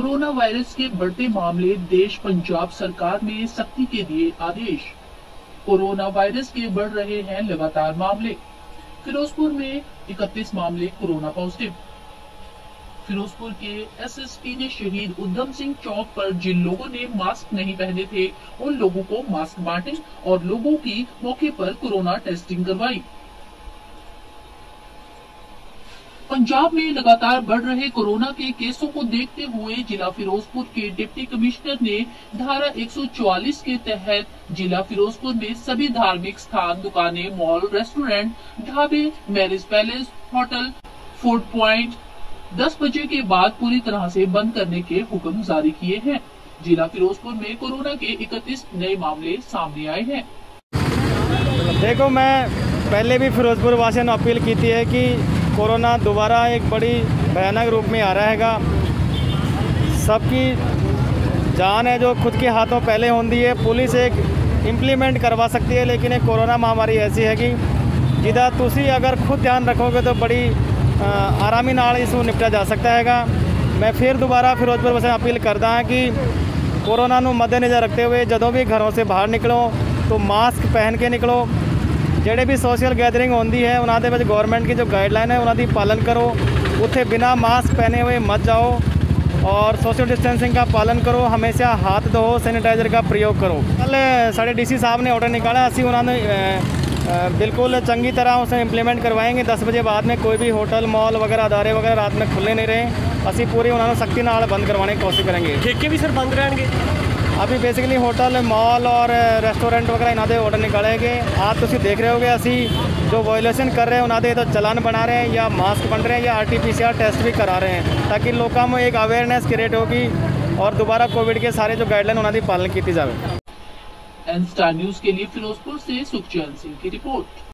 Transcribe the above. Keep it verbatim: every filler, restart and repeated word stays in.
Corona virus के बढ़ते मामले देश। पंजाब सरकार ने सख्ती के दिए आदेश। कोरोना वायरस के बढ़ रहे हैं लगातार मामले। फिरोजपुर में इकतीस मामले कोरोना पॉजिटिव। फिरोजपुर के एसएसपी ने शहीद उधम सिंह चौक पर जिन लोगों ने मास्क नहीं पहने थे उन लोगों को मास्क बांटे और लोगों की मौके पर कोरोना टेस्टिंग करवाई। पंजाब में लगातार बढ़ रहे कोरोना के केसों को देखते हुए जिला फिरोजपुर के डिप्टी कमिश्नर ने धारा एक सौ चौवालीस के तहत जिला फिरोजपुर में सभी धार्मिक स्थान, दुकानें, मॉल, रेस्टोरेंट, ढाबे, marriage palace, hotel, food point दस बजे के बाद पूरी तरह से बंद करने के हुक्म जारी किए हैं। जिला फिरोजपुर में कोरोना के इकतीस नए मामले सामने आए हैं। देखो, मैं पहले भी फिरोजपुर वासियों ने अपील की थी है कि कोरोना दोबारा एक बड़ी भयानक रूप में आ रहा हैगा। सबकी जान है जो खुद के हाथों पहले होती है। पुलिस एक इम्प्लीमेंट करवा सकती है, लेकिन एक कोरोना महामारी ऐसी है कि जिदा तुसी अगर खुद ध्यान रखोगे तो बड़ी आरामी नाल इसको निपटा जा सकता हैगा। मैं फिर दोबारा फिरोजपुर वासियों अपील करता हाँ कि कोरोना नूं मद्देनज़र रखते हुए जदों भी घरों से बाहर निकलो तो मास्क पहन के निकलो। ਜਿਹੜੇ भी सोशल गैदरिंग होती है उन्होंने ਵਿੱਚ गवर्नमेंट की जो गाइडलाइन है उन्होंने पालन करो। उत्थे बिना मास्क पहने हुए मत जाओ और सोशल डिस्टेंसिंग का पालन करो। हमेशा हाथ धो, सैनिटाइजर का प्रयोग करो। कल साढ़े डीसी साहब ने ऑर्डर निकाला, असी उन्होंने बिल्कुल चंगी तरह उसे इम्प्लीमेंट करवाएंगे। दस बजे बाद में कोई भी होटल, मॉल वगैरह, अदारे वगैरह रात में खुले नहीं रहे। असी पूरी उन्होंने सख्ती नाल बंद करवाने की कोशिश करेंगे। ठेके भी सर बंद रहेंगे। अभी बेसिकली होटल, मॉल और रेस्टोरेंट वगैरह इन्होंने ऑर्डर निकाले गए। आज तुम देख रहे होगे असी जो वायोलेशन कर रहे हैं उन्होंने तो चलान बना रहे हैं या मास्क बन रहे हैं या R T P C R test भी करा रहे हैं, ताकि लोगों में एक अवेयरनेस क्रिएट होगी और दोबारा कोविड के सारे जो गाइडलाइन उन्होंने पालन की जाए। एन स्टार न्यूज के लिए फिरोजपुर से सुखचैन सिंह की रिपोर्ट।